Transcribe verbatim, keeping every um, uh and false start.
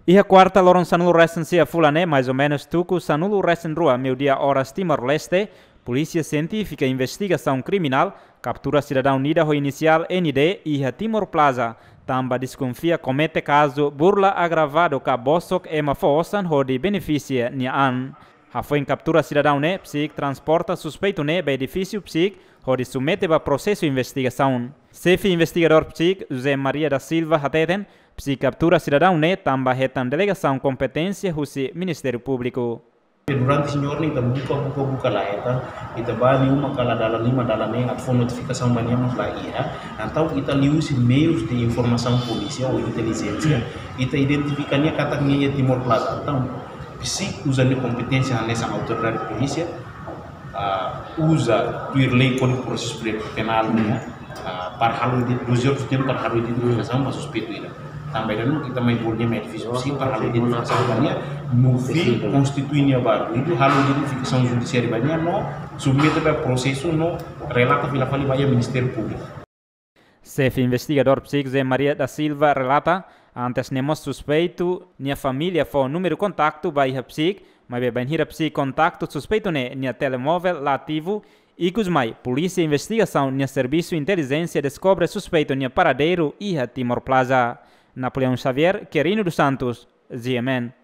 Iha quarta lorong sanulu resensia fulane, mais ou menos tuku sanulu resen rua, meu dia horas Timor-Leste, Polícia Científica Investigação Criminal captura cidadão Nida ho inicial N D iha Timor Plaza. Tamba desconfia comete caso burla agravado ka bosok ema fosan ho de beneficia nia an. Ha foi captura cidadão ne, psic transporta suspeito ne ba edifício psic ho de submete ba processo investigação. Chefe investigador psic José Maria da Silva hateten, psic captura cidadão ne tamba hetan delegação competência husi Ministério Público. Durante senhor ni kita buka buka buka lah eta kita bani uma kala dalam lima dalam yang atau notifikasi banyak mas lagi ya atau kita liusi meios de informação policial ou inteligência kita identifikannya katanya Timor Plaza então psik usando competência nessa autoridade polícia uh, usa por lei com processo penal nya uh, para hal di dossier sistem para hal identificação para suspeito ida também não kita main bolnya main diskusi para hal identificação banyak nufi konstituinya baru itu hal identificação judiciária banyak no submete para processo no relata vila fali banyak Ministério Público. Chefe investigador psic José Maria da Silva relata antes nemos suspeito nia família foi número contacto by psic mas bem hira psic contacto suspeito ne nia telemóvel lativo e cusmai polícia investigação nia serviço inteligência descobre suspeito nia paradeiro iha Timor Plaza. Napoleão Xavier, Querino dos Santos, Z M N.